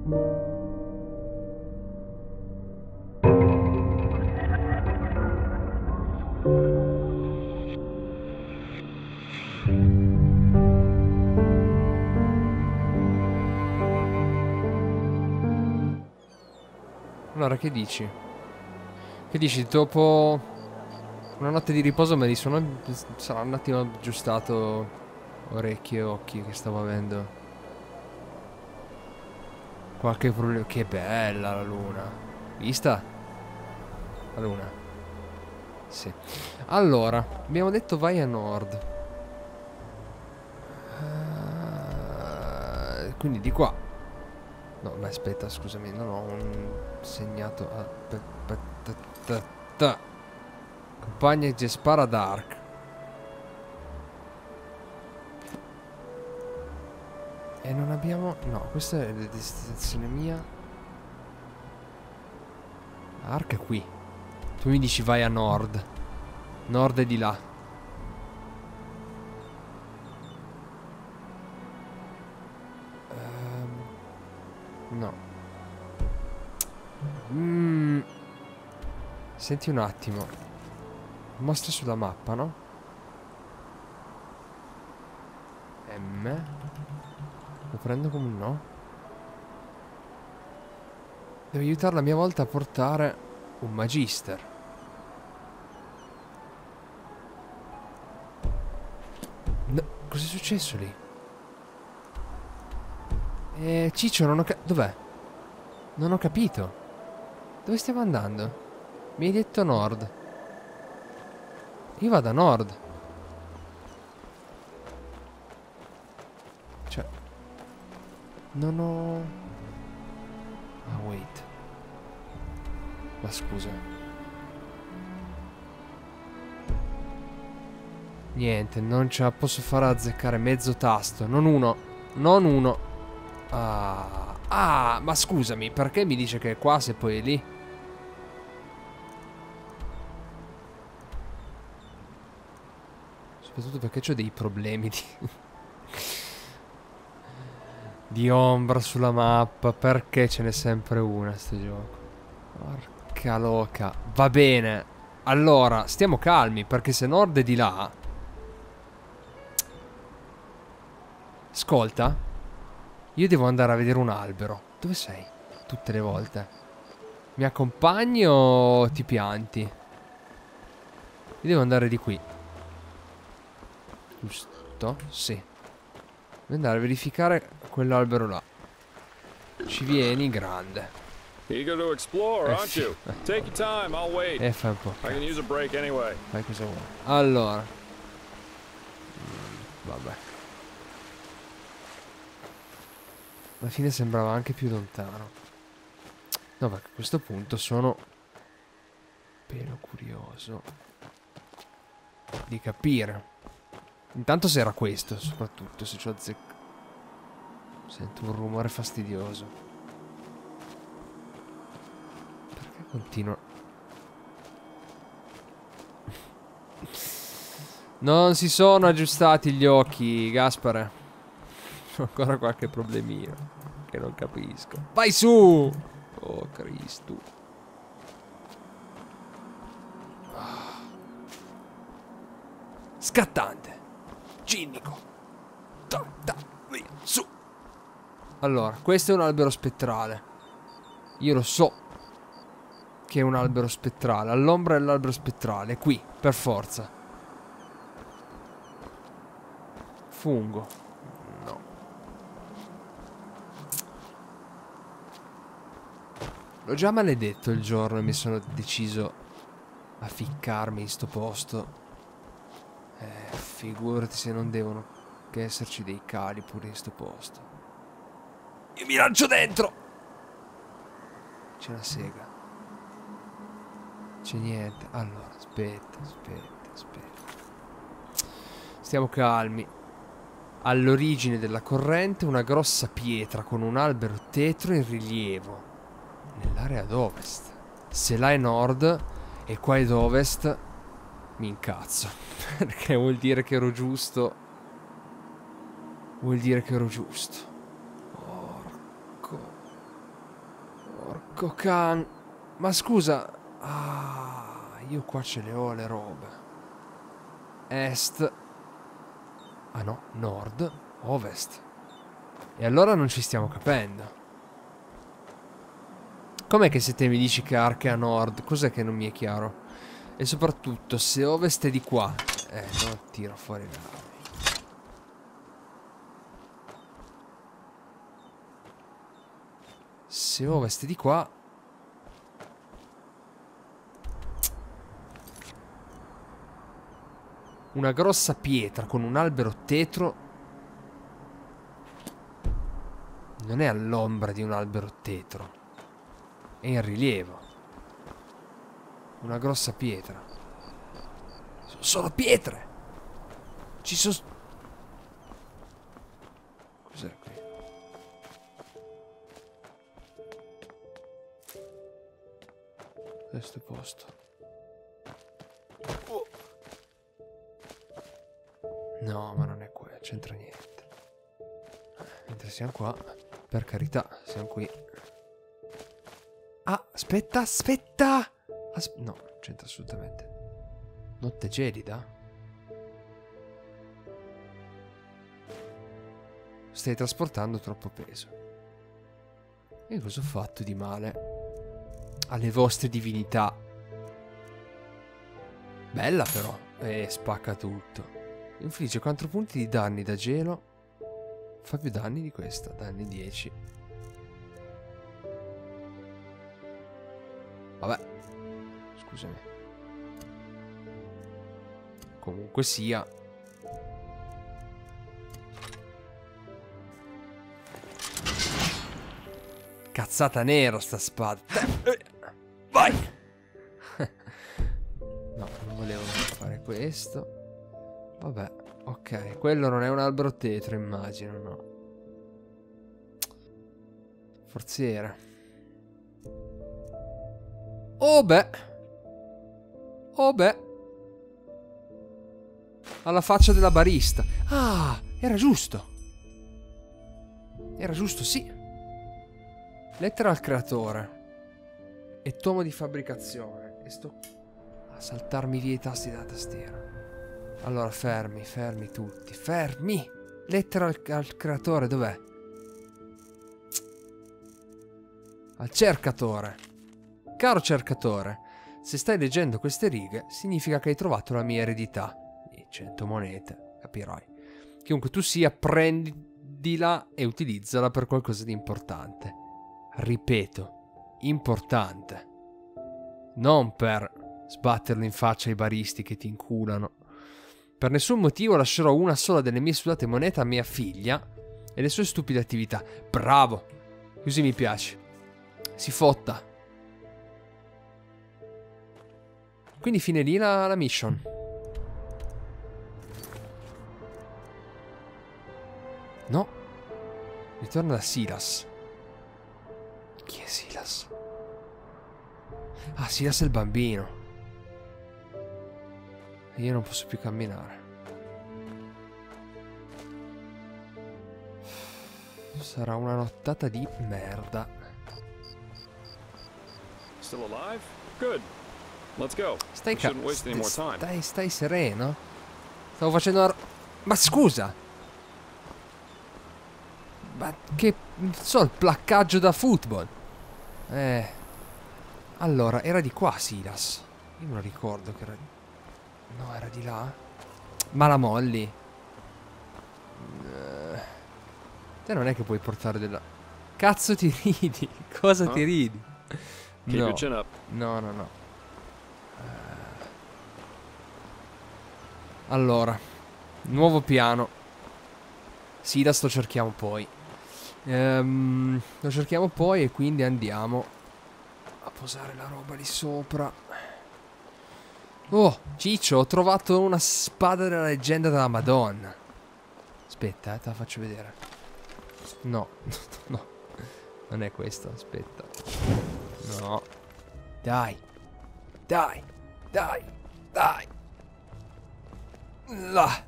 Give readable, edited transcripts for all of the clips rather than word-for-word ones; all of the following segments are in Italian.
Allora, che dici? Che dici? Dopo una notte di riposo me li sono... Sarà un attimo aggiustato orecchie e occhi che stavo avendo. Qualche problema... Che bella la luna. Vista? La luna. Sì. Allora, abbiamo detto vai a nord. Quindi di qua. No, ma aspetta, scusami, non ho un segnato. Compagna che spara Dark. E non abbiamo... No, questa è la destinazione mia. Ark è qui. Tu mi dici vai a nord. Nord è di là. No. Senti un attimo. Mostra sulla mappa, no? M. Lo prendo come un no. Devo aiutarla a mia volta a portare un magister. No, cos'è successo lì? Ciccio, non ho dov'è? Non ho capito. Dove stiamo andando? Mi hai detto nord. Io vado a nord. Cioè, non ho... Ah, wait. Ma scusa. Niente, non ce la posso fare azzeccare mezzo tasto. Non uno. Non uno. Ah, ma scusami, perché mi dice che è qua se poi è lì? Soprattutto perché c'ho dei problemi di ombra sulla mappa. Perché ce n'è sempre una sto gioco? Porca loca. Va bene. Allora, stiamo calmi, perché se nord è di là... Ascolta. Io devo andare a vedere un albero. Dove sei? Tutte le volte. Mi accompagni o ti pianti? Io devo andare di qui. Giusto? Sì. Devo andare a verificare quell'albero là. Ci vieni, grande. Eager to explore, aren't you? Take your time, I'll wait. Fai un po'. I can use a break anyway. Fai cosa vuoi. Allora. Vabbè. Alla fine sembrava anche più lontano. No, perché a questo punto sono appena curioso di capire. Intanto se era questo, soprattutto se ci ho azzeccato. Sento un rumore fastidioso. Perché continua? Non si sono aggiustati gli occhi, Gaspare. Ho ancora qualche problemino che non capisco. Vai su! Oh Cristo. Scattante. Cinnico. Via, su. Allora, questo è un albero spettrale. Io lo so che è un albero spettrale. All'ombra dell'albero spettrale. È qui, per forza. Fungo. No. L'ho già maledetto il giorno e mi sono deciso a ficcarmi in sto posto. Figurati se non devono che esserci dei cali pure in sto posto. Io mi lancio dentro! C'è la sega. C'è niente. Allora, aspetta. Stiamo calmi. All'origine della corrente una grossa pietra con un albero tetro in rilievo. Nell'area ad ovest. Se là è nord e qua è ad ovest, mi incazzo. Perché vuol dire che ero giusto. Vuol dire che ero giusto. Porco. Porco can. Ma scusa. Ah, io qua ce le ho le robe. Est. Ah no, nord, ovest. E allora non ci stiamo capendo. Com'è che se te mi dici che Ark è a nord? Cos'è che non mi è chiaro? E soprattutto, se ovest è di qua... non tiro fuori l'armi. Se ovest è di qua... Una grossa pietra con un albero tetro... Non è all'ombra di un albero tetro. È in rilievo. Una grossa pietra. Sono solo pietre. Ci sono... Cos'è qui? Questo posto. Oh. No, ma non è qua, c'entra niente. Mentre siamo qua, per carità, siamo qui. Ah, aspetta, aspetta! No, non c'entra assolutamente. Notte gelida? Stai trasportando troppo peso. E cosa ho fatto di male? Alle vostre divinità. Bella però. E spacca tutto. Infligge 4 punti di danni da gelo. Fa più danni di questa. Danni 10. Vabbè. Scusami. Comunque sia. Cazzata nera sta spada. Vai. No, non volevo fare questo. Vabbè, ok. Quello non è un albero tetro, immagino, no. Forziera. Oh beh. Oh beh. Alla faccia della barista. Ah, era giusto. Era giusto, sì. Lettera al creatore. E tomo di fabbricazione. E sto a saltarmi via i tasti della tastiera. Allora, fermi, fermi tutti. Fermi! Lettera al creatore, dov'è? Al cercatore. Caro cercatore, se stai leggendo queste righe, significa che hai trovato la mia eredità. 100 monete, capirai. Chiunque tu sia, prendila e utilizzala per qualcosa di importante. Ripeto, importante. Non per sbatterlo in faccia ai baristi che ti inculano. Per nessun motivo lascerò una sola delle mie sudate monete a mia figlia e le sue stupide attività. Bravo! Così mi piace. Si fotta. Quindi fine lì la mission. No. Ritorna da Silas. Chi è Silas? Ah, Silas è il bambino. E io non posso più camminare. Sarà una nottata di merda. Still alive? Good. Let's go. Stai sereno? Stavo facendo una... Ma scusa! Ma che... non so, il placcaggio da football. Allora, era di qua Silas. Io me lo ricordo che era... No, era di là? Ma la molli. Te non è che puoi portare della... Cazzo ti ridi? Cosa ti ridi? No. No, no, no. Allora, nuovo piano. Silas lo cerchiamo poi. Lo cerchiamo poi e quindi andiamo a posare la roba lì sopra. Oh, Ciccio, ho trovato una spada della leggenda della Madonna. Aspetta, te la faccio vedere. No, no, non è questo, aspetta. No. Dai. Dai. Dai. Dai. Là.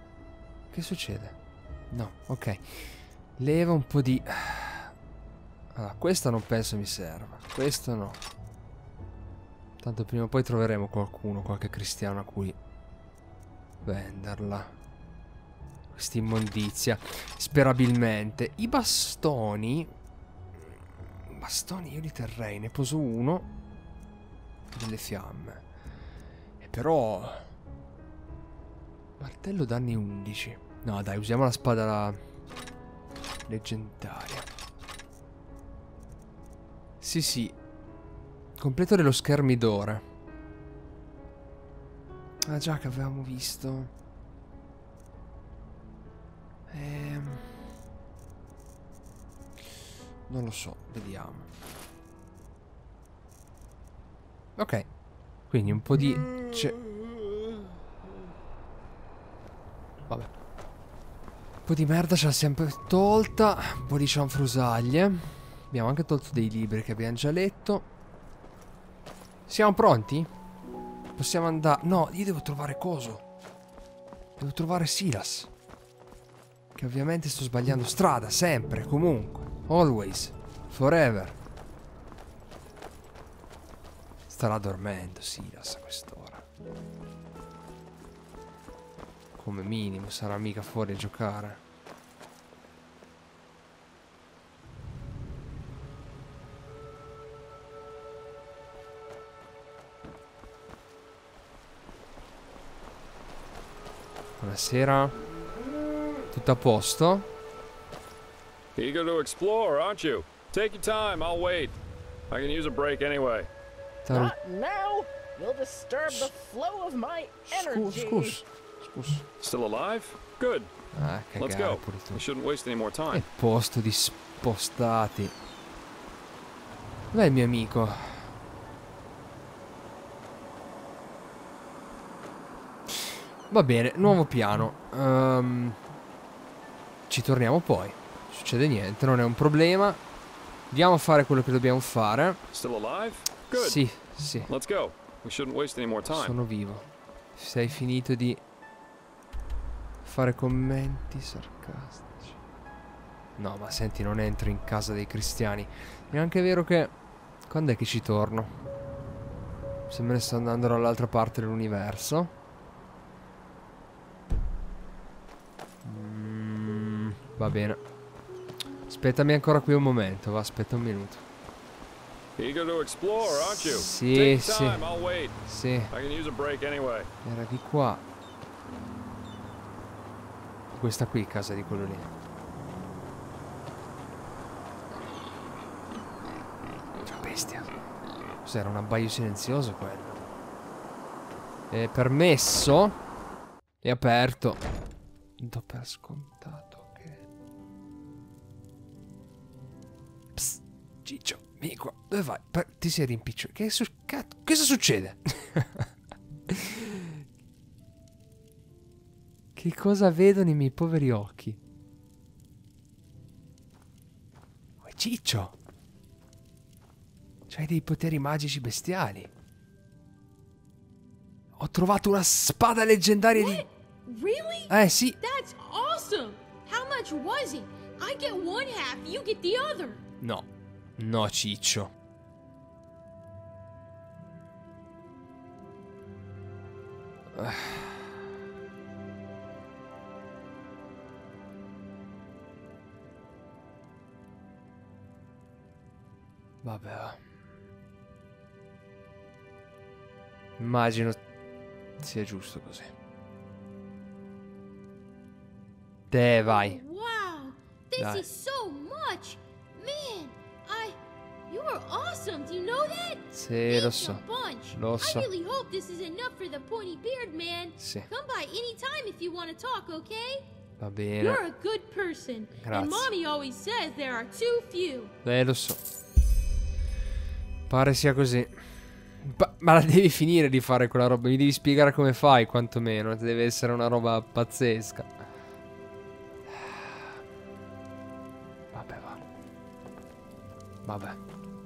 Che succede? No, ok. Leva un po' di... Allora, questa non penso mi serva. Questo no. Tanto prima o poi troveremo qualcuno, qualche cristiano a cui venderla. Questa immondizia. Sperabilmente. I bastoni. Bastoni io li terrei. Ne poso uno. Delle fiamme. E però... Martello danni 11. No dai, usiamo la spada leggendaria. Sì, sì. Completo dello schermidore. Ah già, che avevamo visto. Non lo so, vediamo. Ok. Quindi un po' di... Vabbè. Un po' di merda ce l'ha sempre tolta. Un po' di cianfrusaglie. Abbiamo anche tolto dei libri che abbiamo già letto. Siamo pronti? Possiamo andare... No, io devo trovare coso. Devo trovare Silas. Che ovviamente sto sbagliando strada, sempre, comunque. Always. Forever. Starà dormendo Silas a quest'ora. Come minimo, sarà mica fuori a giocare. Buonasera. Tutto a posto? Eager to explore, aren't you? Take your time, I'll wait. I can use a break anyway. Not now. You'll disturb the flow of my energy. Scusa. Still alive? Good. Ah, Let's cagare go. pure tu. We shouldn't waste any more time. Che posto di spostati. Dov'è il mio amico? Va bene, nuovo piano. Ci torniamo poi. Non succede niente, non è un problema. Andiamo a fare quello che dobbiamo fare. Still alive? Good. Sì, sì. Let's go. We shouldn't waste any more time. Sono vivo. Sei finito di fare commenti sarcastici? No, ma senti, non entro in casa dei cristiani. È anche vero che... Quando è che ci torno? Se me ne sto andando dall'altra parte dell'universo. Va bene. Aspettami ancora qui un momento, va, aspetta un minuto. Eager to explore, aren't you? Sì, Take your sì. time, I'll wait. Sì, I can use a break anyway. era di qua. Questa qui, casa di quello lì. Cioè, bestia. Cos'era, un abbaio silenzioso quello? È permesso? È aperto. Do per scontato che... Psst, Ciccio, vieni qua. Dove vai? Ti sei rimpicciolito. Cosa succede? Che cosa vedono i miei poveri occhi? Oh, Ciccio! C'hai dei poteri magici bestiali. Ho trovato una spada leggendaria di... Really? Sì. That's awesome! How much was it? I get one half, you get the other. No. No, Ciccio. Vabbè. Immagino sia giusto così. Te vai. Wow, this Dai. is so much. Man, you are awesome. Do you know that? Sì, lo Thanks so. a bunch. Lo so. I really hope this is enough for the pointy beard man. Sì. Come by anytime if you want to talk, okay? Va You're bene. a good person. Grazie. And Mommy always says there are too few. Lo so. Pare sia così. Ma la devi finire di fare quella roba. Mi devi spiegare come fai, quantomeno. Deve essere una roba pazzesca. Vabbè, va. Vabbè.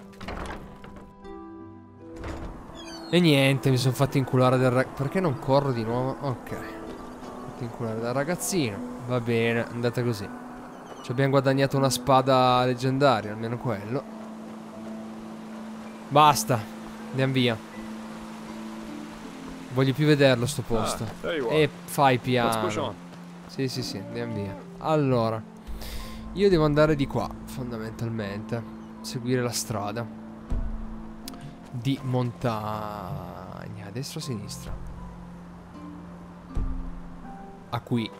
E niente, mi sono fatto inculare dal ragazzino. Perché non corro di nuovo? Ok. Fatto inculare dal ragazzino. Va bene, è andata così. Ci abbiamo guadagnato una spada leggendaria, almeno quello. Basta. Andiamo via. Voglio più vederlo sto posto. there you are. E fai Let's push piano. on. Sì, andiamo via. Allora, io devo andare di qua, fondamentalmente. Seguire la strada di montagna. A destra o a sinistra? A qui.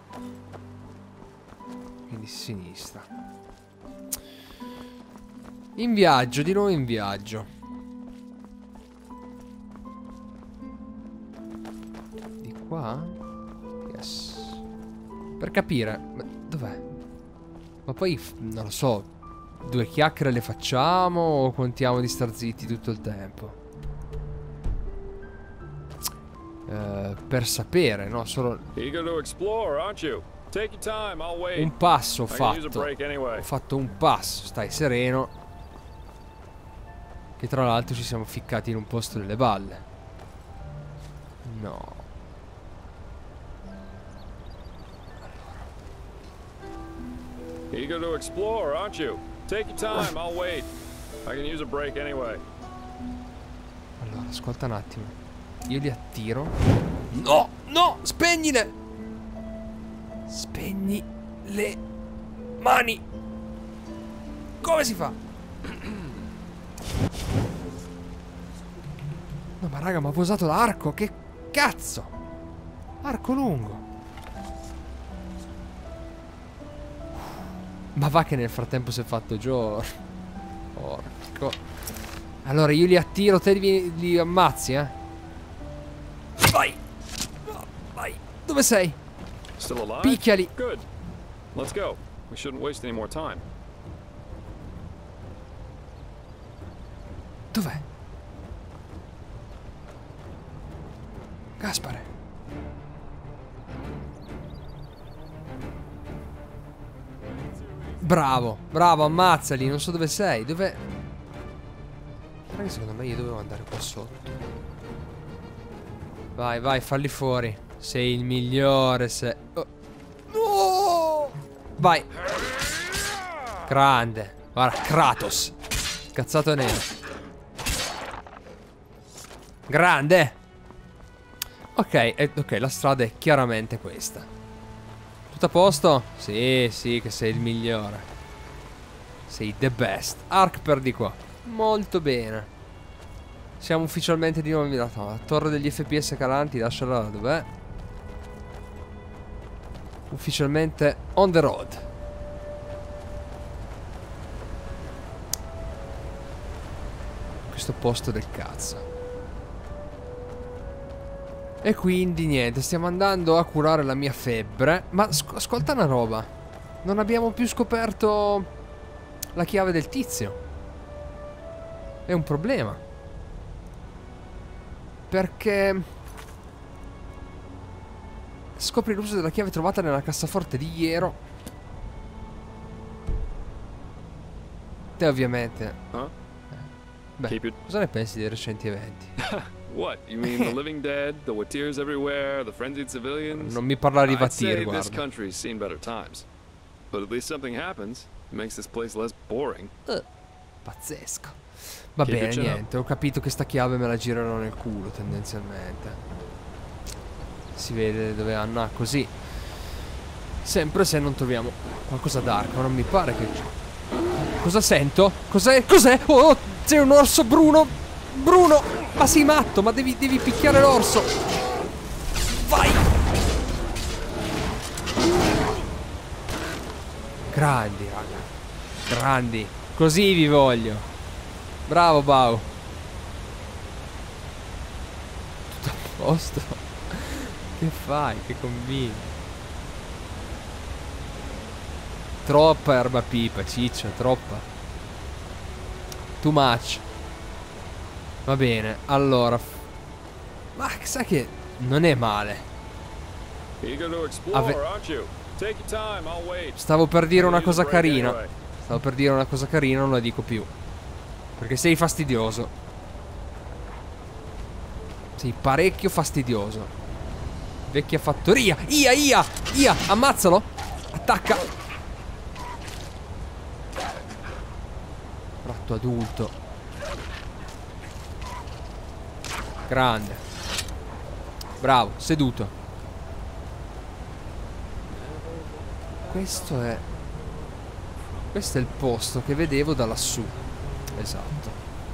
Quindi sinistra. In viaggio, di nuovo in viaggio. Di qua? Yes. Per capire, dov'è? Ma poi, non lo so, 2 chiacchiere le facciamo o contiamo di star zitti tutto il tempo? Per sapere, no? Solo Eager to explore, aren't you? Take your time, I'll wait. un passo ho I can use a fatto. break anyway. Ho fatto un passo, stai sereno. Che tra l'altro ci siamo ficcati in un posto delle balle. No. Eager to explore, aren't you? Take your time, I'll wait. I can use a break anyway. Allora, ascolta un attimo. Io li attiro. No, no, spegnile. Spegni le mani. Come si fa? No, ma raga, ma ho usato l'arco. Che cazzo? Arco lungo. Ma va che nel frattempo si è fatto giorno. Porco. Allora io li attiro, te li ammazzi, eh? Vai. Vai. Dove sei? Still alive? Picchiali. Good. Let's go. We shouldn't waste any more time. Dov'è? Gaspare. Bravo, bravo, ammazzali. Non so dove sei. Dove... Guarda che secondo me io dovevo andare qua sotto. Vai, vai, falli fuori. Sei il migliore, sei... Oh. No! Vai. Grande. Guarda, Kratos. Cazzato nero. Grande. Ok, ok, la strada è chiaramente questa. Tutto a posto? Sì, sì, che sei il migliore. Sei the best. Ark per di qua. Molto bene. Siamo ufficialmente di nuovo in la torre degli FPS calanti. Lasciala dov'è. Ufficialmente on the road. Questo posto del cazzo. E quindi niente, stiamo andando a curare la mia febbre. Ma ascolta una roba. Non abbiamo più scoperto la chiave del tizio. È un problema. Perché scopri l'uso della chiave trovata nella cassaforte di Iero. Te ovviamente. Huh? Beh, Keep it. cosa ne pensi dei recenti eventi? What? You mean the living dead, the Watirs everywhere, the frenzied civilians? Non mi parlare di I'd say Vatir, this guarda. country's seen better times. But at least something happens. It makes this place less boring. Pazzesco. Va Keep bene, it up. niente. Ho capito che sta chiave me la girano nel culo, tendenzialmente. Si vede dove hanno. Ah, così. Sempre se non troviamo qualcosa d'arco. Non mi pare che... Cosa sento? Cos'è? Cos'è? Oh, c'è un orso bruno. Bruno! Ma sei matto? Ma devi picchiare l'orso. Vai! Grandi, raga. Grandi. Così vi voglio. Bravo, Bau. Tutto a posto. Che fai? Che combini? Troppa erba pipa, ciccio, troppa. Too much. Va bene, allora. Ma sai che non è male. Eager to explore, aren't you? Take your time, I'll wait. Stavo per dire I una can use a cosa break carina. anyway. Stavo per dire una cosa carina, non la dico più. Perché sei fastidioso. Sei parecchio fastidioso. Vecchia fattoria. Ia, ammazzalo. Attacca. Ratto adulto. Grande. Bravo, seduto. Questo è il posto che vedevo da lassù. Esatto.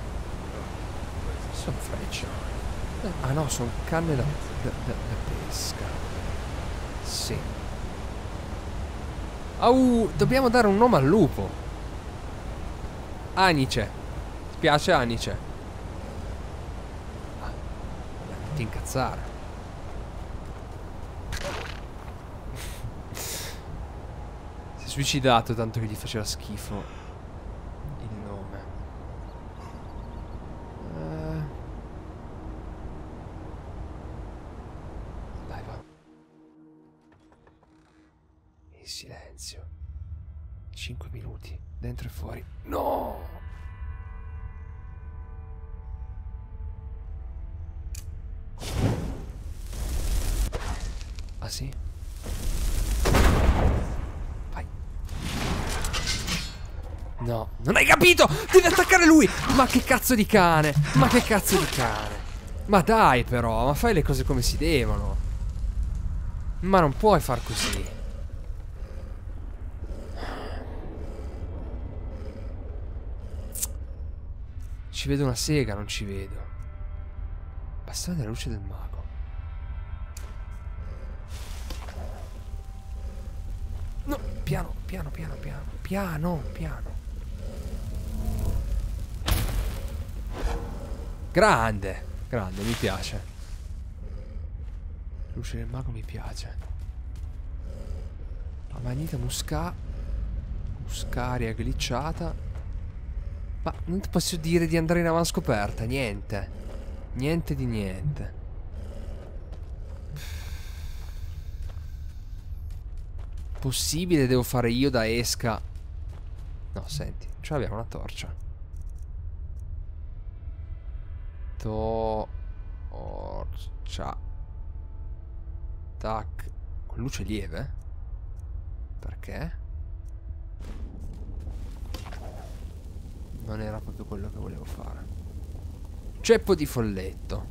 Sono frecce. Ah no, sono canne da pesca. Sì. Dobbiamo dare un nome al lupo. Anice. Spiace Anice. Non ti incazzare. Si è suicidato tanto che gli faceva schifo il nome. Dai, va. In silenzio. 5 minuti. Dentro e fuori. No! Ah sì? Vai. No, non hai capito! Devi attaccare lui! Ma che cazzo di cane! Ma che cazzo di cane! Ma dai però, ma fai le cose come si devono. Ma non puoi far così. Ci vedo una sega, non ci vedo. Bastone della luce del mago. No, piano, piano, piano, piano. Piano, piano. Grande. Grande, mi piace. Luce del mago mi piace. La manita muscaria glitchata. Ma non ti posso dire di andare in avanscoperta. Niente. Niente di niente. Possibile devo fare io da esca. No, senti, ce l'abbiamo una torcia. Torcia. Tac. Con luce lieve? Perché? Non era proprio quello che volevo fare. Ceppo di folletto.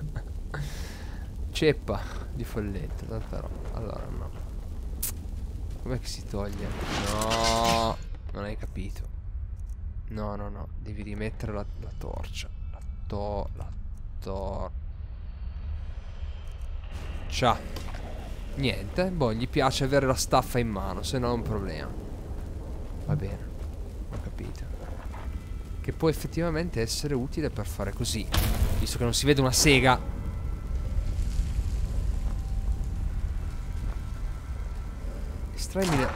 Ceppa di folletto. Però, allora no. Com'è che si toglie? No, non hai capito. No, no, no. Devi rimettere la torcia. La torcia. Niente. Boh, gli piace avere la staffa in mano. Se no è un problema. Va bene. Ho capito. Che può effettivamente essere utile per fare così. Visto che non si vede una sega. Estraimi le...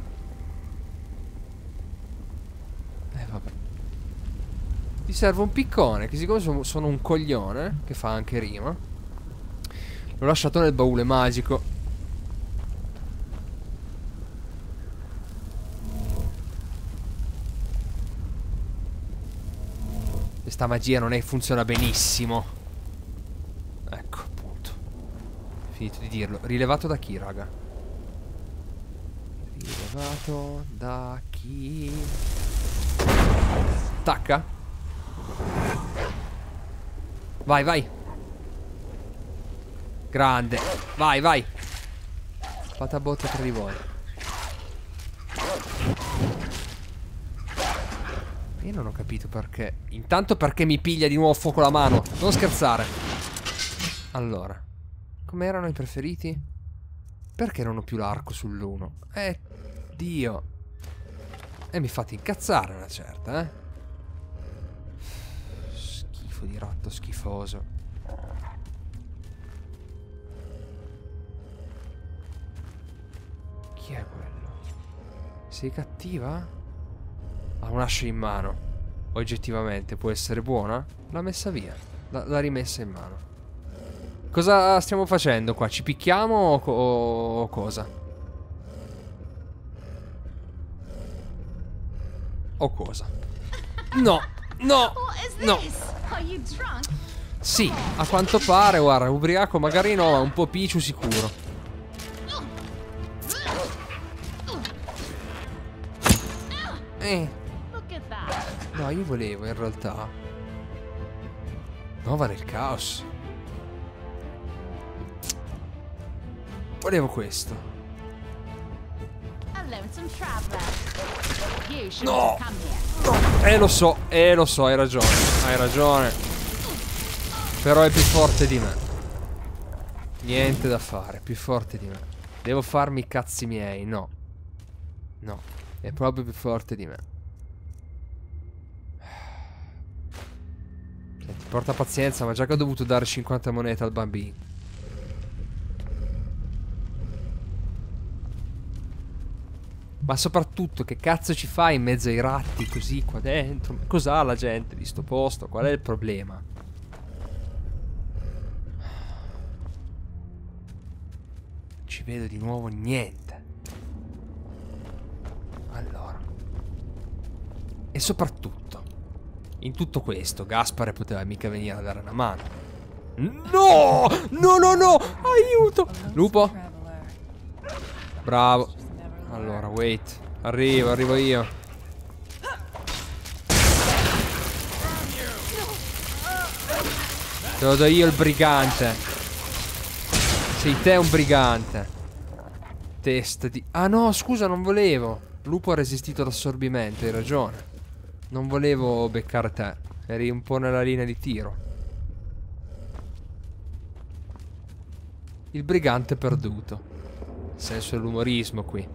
vabbè. Ti serve un piccone. Che siccome sono un coglione, che fa anche rima, l'ho lasciato nel baule magico. Questa magia non è, funziona benissimo. Ecco, appunto. Finito di dirlo. Rilevato da chi, raga? Rilevato da chi? Tacca. Vai, vai. Grande. Vai, vai. Fate a botte tra di voi. Io non ho capito perché. Intanto perché mi piglia di nuovo fuoco la mano. Non scherzare. Allora, come erano i preferiti? Perché non ho più l'arco sull'1? Dio. E mi fate incazzare una certa, Schifo di ratto schifoso. Chi è quello? Sei cattiva? Ha un'ascia in mano. Oggettivamente può essere buona? L'ha messa via. L'ha rimessa in mano. Cosa stiamo facendo qua? Ci picchiamo o cosa? O cosa? No. No. No. Sì, a quanto pare, guarda, ubriaco magari no, ma un po' picciu sicuro. No, io volevo in realtà Nova nel caos. Volevo questo. A lonesome traveler. You should No! come here. Lo so, hai ragione. Hai ragione. Però è più forte di me. Niente da fare, più forte di me. Devo farmi i cazzi miei, no. No, è proprio più forte di me. Senti, porta pazienza, ma già che ho dovuto dare 50 monete al bambino. Ma soprattutto, che cazzo ci fai in mezzo ai ratti così qua dentro? Ma cos'ha la gente di sto posto? Qual è il problema? Ci vedo di nuovo niente. Allora. E soprattutto, in tutto questo, Gaspare poteva mica venire a dare una mano. No! No, no, no! Aiuto! Lupo? Bravo. Allora, wait. Arrivo io. Te lo do io il brigante. Sei te un brigante. Testa di... Ah no, scusa, non volevo. Lupo ha resistito all'assorbimento, hai ragione. Non volevo beccare te. Eri un po' nella linea di tiro. Il brigante perduto. Il senso dell'umorismo qui.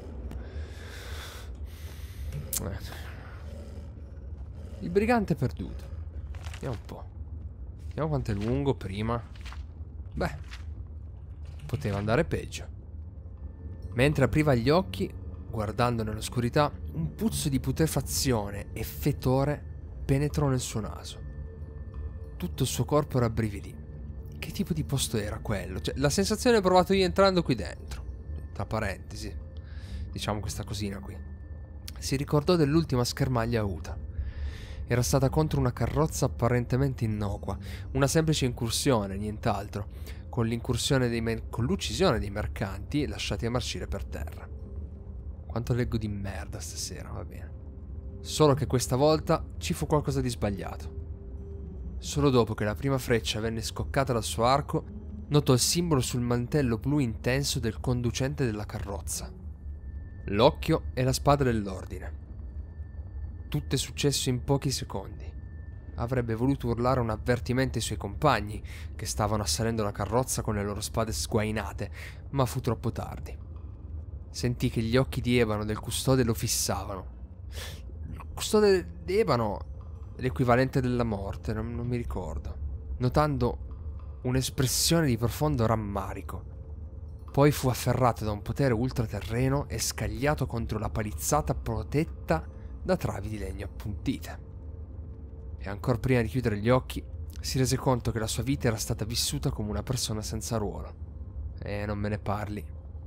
Il brigante perduto. Vediamo un po'. Vediamo quanto è lungo prima. Beh, poteva andare peggio. Mentre apriva gli occhi, guardando nell'oscurità, un puzzo di putrefazione e fetore penetrò nel suo naso. Tutto il suo corpo rabbrividì. Che tipo di posto era quello? Cioè, la sensazione che ho provato io entrando qui dentro. Tra parentesi, diciamo questa cosina qui. Si ricordò dell'ultima schermaglia avuta. Era stata contro una carrozza apparentemente innocua, una semplice incursione, nient'altro, con l'uccisione dei mercanti lasciati a marcire per terra. Quanto leggo di merda stasera, va bene. Solo che questa volta ci fu qualcosa di sbagliato. Solo dopo che la prima freccia venne scoccata dal suo arco, notò il simbolo sul mantello blu intenso del conducente della carrozza. L'occhio e la spada dell'ordine. Tutto è successo in pochi secondi. Avrebbe voluto urlare un avvertimento ai suoi compagni, che stavano assalendo la carrozza con le loro spade sguainate, ma fu troppo tardi. Sentì che gli occhi di ebano del custode lo fissavano. Il custode di ebano è l'equivalente della morte, non mi ricordo. Notando un'espressione di profondo rammarico. Poi fu afferrato da un potere ultraterreno e scagliato contro la palizzata protetta da travi di legno appuntite. E ancora prima di chiudere gli occhi, si rese conto che la sua vita era stata vissuta come una persona senza ruolo. E non me ne parli.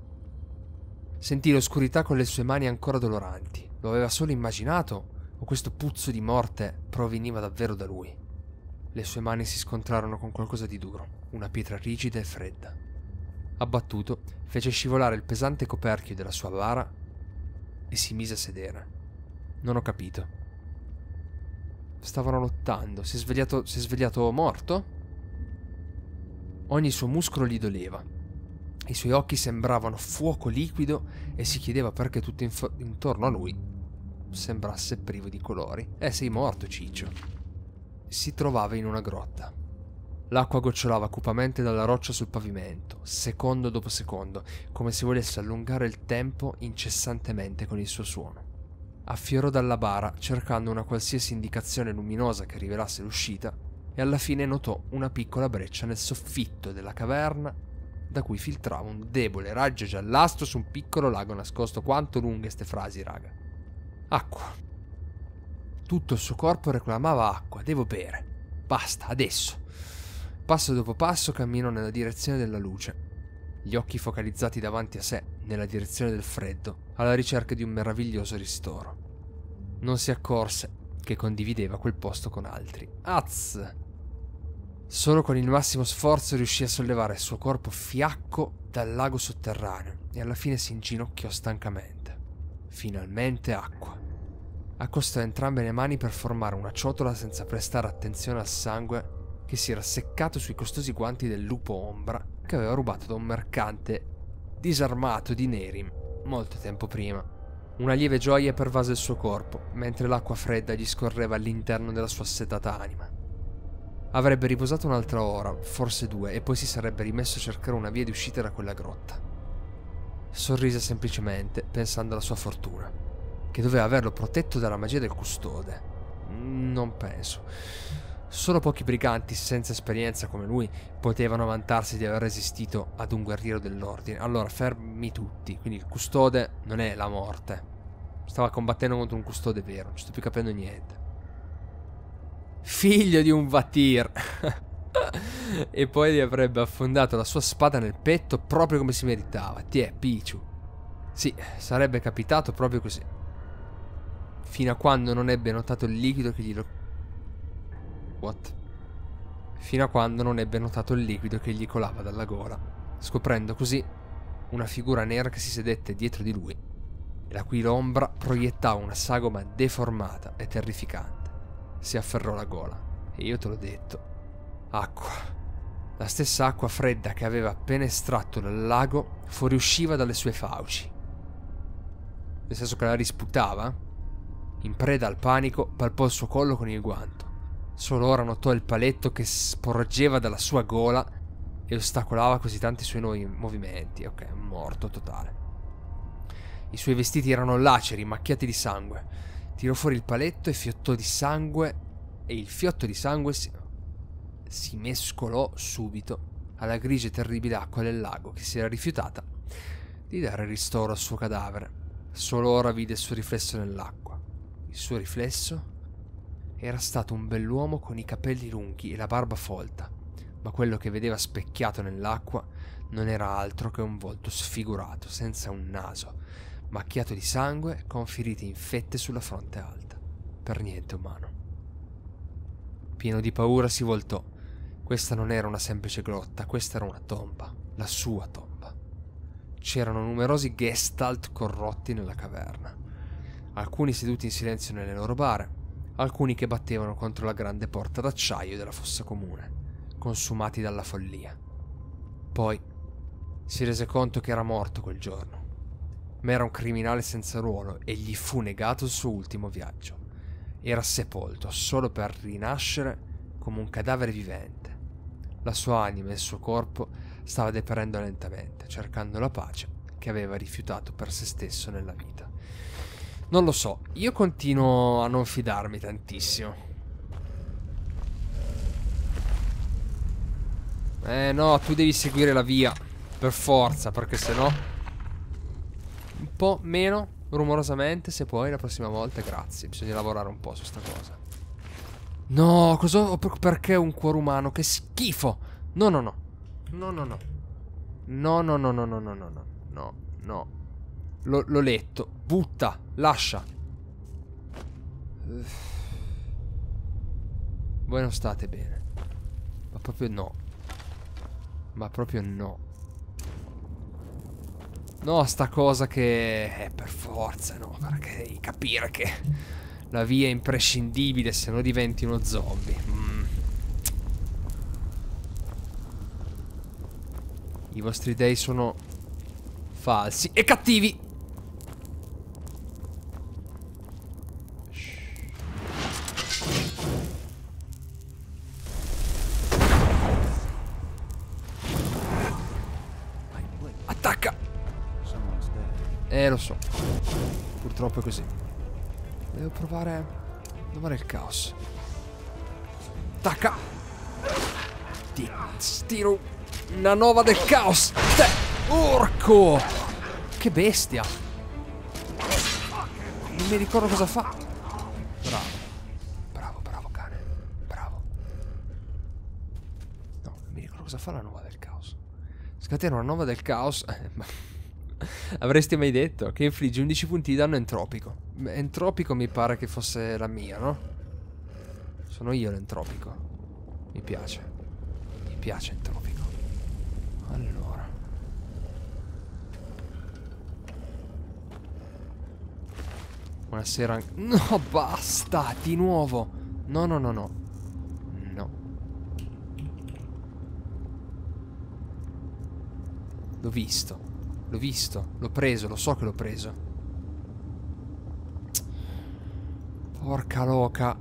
Sentì l'oscurità con le sue mani ancora doloranti. Lo aveva solo immaginato o questo puzzo di morte proveniva davvero da lui? Le sue mani si scontrarono con qualcosa di duro, una pietra rigida e fredda. Abbattuto, fece scivolare il pesante coperchio della sua bara e si mise a sedere. Non ho capito. Stavano lottando. Si è svegliato morto? Ogni suo muscolo gli doleva. I suoi occhi sembravano fuoco liquido e si chiedeva perché tutto intorno a lui sembrasse privo di colori. Sei morto, ciccio. Si trovava in una grotta. L'acqua gocciolava cupamente dalla roccia sul pavimento, secondo dopo secondo, come se volesse allungare il tempo incessantemente con il suo suono. Affiorò dalla bara cercando una qualsiasi indicazione luminosa che rivelasse l'uscita e alla fine notò una piccola breccia nel soffitto della caverna da cui filtrava un debole raggio giallastro su un piccolo lago nascosto. Quanto lunghe ste frasi, raga. Acqua. Tutto il suo corpo reclamava acqua. Devo bere. Basta, adesso. Passo dopo passo camminò nella direzione della luce, gli occhi focalizzati davanti a sé, nella direzione del freddo, alla ricerca di un meraviglioso ristoro. Non si accorse che condivideva quel posto con altri. Az! Solo con il massimo sforzo riuscì a sollevare il suo corpo fiacco dal lago sotterraneo e alla fine si inginocchiò stancamente. Finalmente acqua. accostò entrambe le mani per formare una ciotola senza prestare attenzione al sangue che si era seccato sui costosi guanti del lupo ombra che aveva rubato da un mercante disarmato di Nehrim molto tempo prima. Una lieve gioia pervase il suo corpo, mentre l'acqua fredda gli scorreva all'interno della sua assetata anima. Avrebbe riposato un'altra ora, forse 2, e poi si sarebbe rimesso a cercare una via di uscita da quella grotta. Sorrise semplicemente, pensando alla sua fortuna, che doveva averlo protetto dalla magia del custode. Non penso. Solo pochi briganti senza esperienza come lui potevano vantarsi di aver resistito ad un guerriero dell'ordine. Allora, fermi tutti. Quindi il custode non è la morte. Stava combattendo contro un custode vero, non sto più capendo niente. Figlio di un Vatir. E poi gli avrebbe affondato la sua spada nel petto proprio come si meritava. Tiè, Pichu. Sì, sarebbe capitato proprio così. Fino a quando non ebbe notato il liquido che gli Fino a quando non ebbe notato il liquido che gli colava dalla gola, scoprendo così una figura nera che si sedette dietro di lui, e la cui ombra proiettava una sagoma deformata e terrificante. Si afferrò la gola, e io te l'ho detto. Acqua. La stessa acqua fredda che aveva appena estratto dal lago fuoriusciva dalle sue fauci. Nel senso che la risputava? In preda al panico, palpò il suo collo con il guanto. Solo ora notò il paletto che sporgeva dalla sua gola e ostacolava così tanti suoi nuovi movimenti. Ok, morto totale. I suoi vestiti erano laceri, macchiati di sangue. Tirò fuori il paletto e fiottò di sangue, e il fiotto di sangue si mescolò subito alla grigia e terribile acqua del lago che si era rifiutata di dare ristoro al suo cadavere. Solo ora vide il suo riflesso nell'acqua. Il suo riflesso era stato un bell'uomo con i capelli lunghi e la barba folta, ma quello che vedeva specchiato nell'acqua non era altro che un volto sfigurato, senza un naso, macchiato di sangue, con ferite infette sulla fronte alta, per niente umano. Pieno di paura si voltò. Questa non era una semplice grotta, questa era una tomba, la sua tomba. C'erano numerosi gestalt corrotti nella caverna, alcuni seduti in silenzio nelle loro bare, alcuni che battevano contro la grande porta d'acciaio della fossa comune, consumati dalla follia. Poi si rese conto che era morto quel giorno, ma era un criminale senza ruolo e gli fu negato il suo ultimo viaggio. Era sepolto solo per rinascere come un cadavere vivente. La sua anima e il suo corpo stava deperendo lentamente, cercando la pace che aveva rifiutato per se stesso nella vita. Non lo so, io continuo a non fidarmi tantissimo. No, tu devi seguire la via, per forza, perché sennò un po' meno rumorosamente, se puoi, la prossima volta, grazie. Bisogna lavorare un po' su sta cosa. No, cosa? Perché un cuore umano? Che schifo! No, no, no. No, no, no. No, no, no, no, no, no, no, no. No, no. L'ho letto. Butta. Lascia. Voi non state bene. Ma proprio no. Ma proprio no. No, sta cosa che... per forza, no. Perché devi capire che la via è imprescindibile, se no diventi uno zombie. I vostri dei sono falsi e cattivi. Attacca. Lo so. Purtroppo è così. Devo provare il caos. Attacca. Ti stiro una nova del caos. Orco. Che bestia. Non mi ricordo cosa fa. Bravo. Bravo, bravo cane. Bravo. No, non mi ricordo cosa fa la nuova del caos. Scatena una nuova del caos. Avresti mai detto che infligge 11 punti di danno entropico. Entropico mi pare che fosse la mia, no? Sono io l'entropico. Mi piace. Mi piace entropico. Allora. Buonasera. No, basta, di nuovo. No, no, no, no. No. L'ho visto. L'ho visto. L'ho preso, lo so che l'ho preso. Porca loca.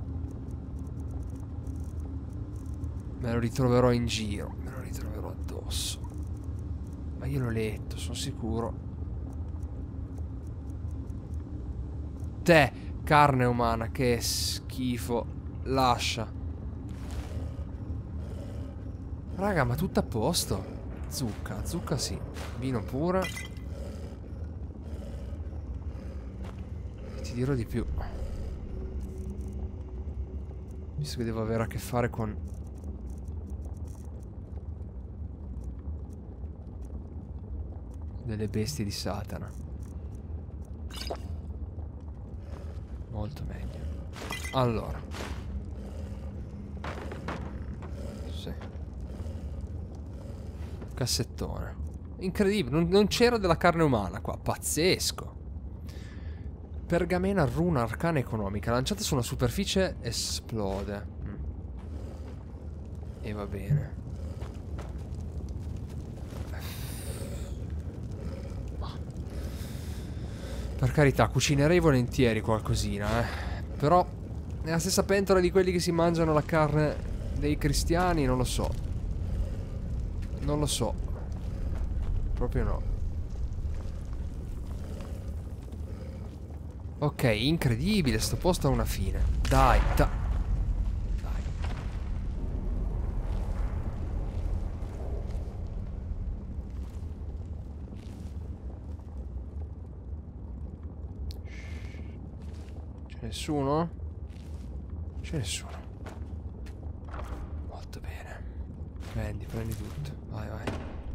Me lo ritroverò in giro. Me lo ritroverò addosso. Ma io l'ho letto, sono sicuro. Te, carne umana, che schifo. Lascia. Raga, ma tutto a posto. Zucca, zucca sì. Vino pure. E ti dirò di più. Visto che devo avere a che fare con delle bestie di Satana. Molto meglio. Allora. Sì. Cassettone. Incredibile, non c'era della carne umana qua. Pazzesco. Pergamena runa arcana economica. Lanciata su una superficie esplode. E va bene. Per carità, cucinerei volentieri qualcosina, Però nella stessa pentola di quelli che si mangiano la carne dei cristiani, non lo so. Non lo so. Proprio no. Ok, incredibile, sto posto ha una fine. Dai, dai. C'è nessuno? C'è nessuno. Molto bene. Prendi tutto. Vai, vai.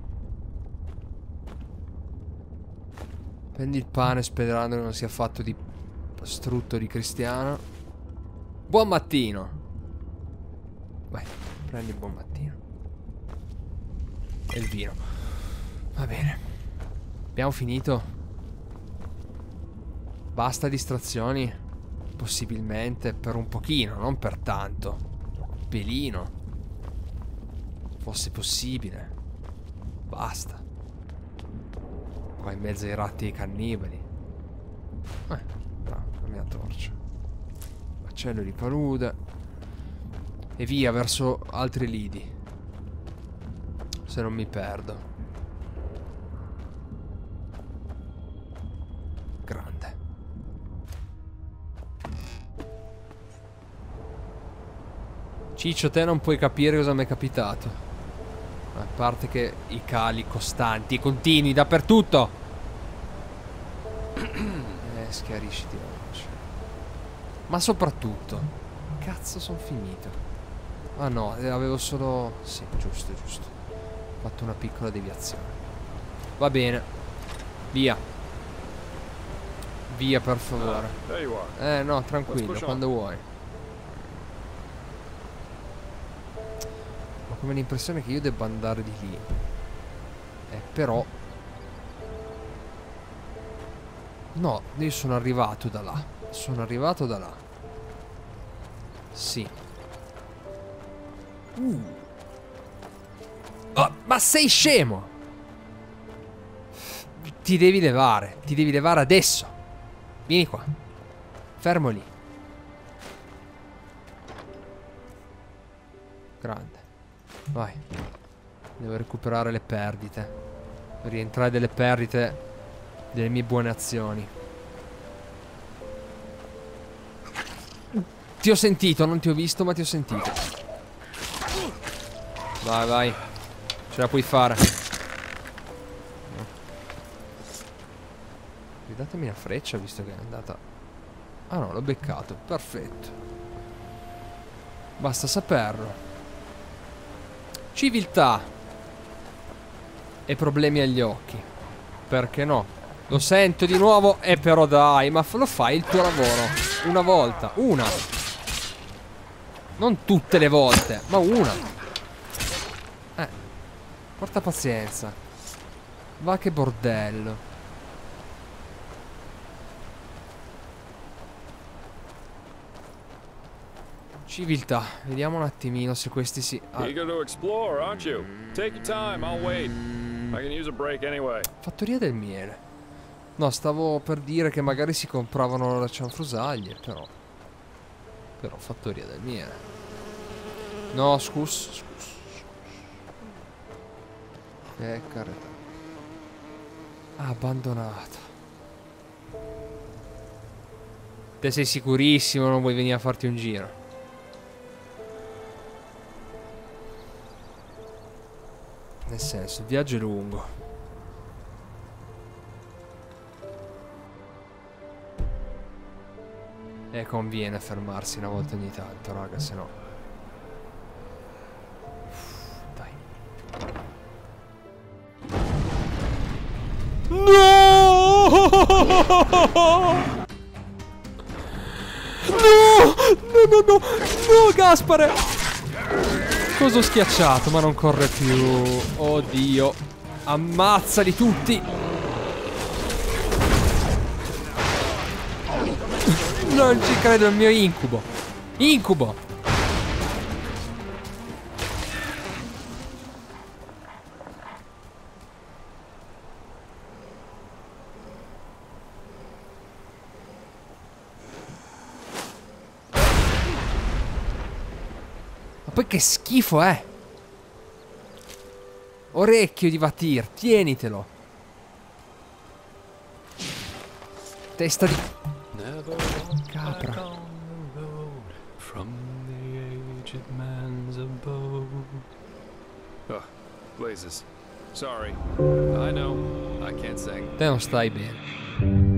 Prendi il pane sperando che non sia fatto di strutto di cristiano. Buon mattino. Vai, prendi il buon mattino. E il vino. Va bene. Abbiamo finito. Basta distrazioni. Possibilmente per un pochino, non per tanto. Pelino. Fosse possibile. Basta. Qua in mezzo ai ratti e ai cannibali. No, la mia torcia. Macello di palude. E via verso altri lidi. Se non mi perdo. Grande. Ciccio, te non puoi capire cosa mi è capitato. A parte che i cali costanti e continui dappertutto. Schiarisciti la voce. Ma soprattutto, cazzo sono finito? Ah no, avevo solo... Sì, giusto, giusto. Ho fatto una piccola deviazione. Va bene. Via. Via, per favore. No, tranquillo, quando vuoi. Ho come l'impressione che io debba andare di lì. Però... No, io sono arrivato da là. Sono arrivato da là. Sì. Oh, ma sei scemo! Ti devi levare. Ti devi levare adesso. Vieni qua. Fermo lì. Grande. Vai. Devo recuperare le perdite. Rientrare delle perdite delle mie buone azioni. Ti ho sentito, non ti ho visto, ma ti ho sentito. Vai, vai. Ce la puoi fare. Ridatemi una freccia, visto che è andata... Ah no, l'ho beccato. Perfetto. Basta saperlo. Civiltà. E problemi agli occhi. Perché no? Lo sento di nuovo. E però dai, ma lo fai il tuo lavoro. Una volta. Una. Non tutte le volte, ma una. Porta pazienza. Va che bordello. Civiltà. Vediamo un attimino se questi si... Eager to explore, aren't you? Take your time, I'll wait. I can use a break anyway. Fattoria del miele. No, stavo per dire che magari si compravano le cianfrusaglie, però fattoria del miele. No, scus. Caretta. Abbandonata. Te sei sicurissimo, non vuoi venire a farti un giro? Nel senso, il viaggio è lungo. E conviene fermarsi una volta ogni tanto, raga, se no. Dai. No! No, Gaspare! Cosa ho schiacciato, ma non corre più. Oddio. Ammazzali tutti. Non ci credo, è il mio incubo. Incubo. Ma poi che schifo è? Orecchio di Vatir, tienitelo. Testa di... capra. Oh, blazes. Sorry. I know. I can't sing. Te non stai bene.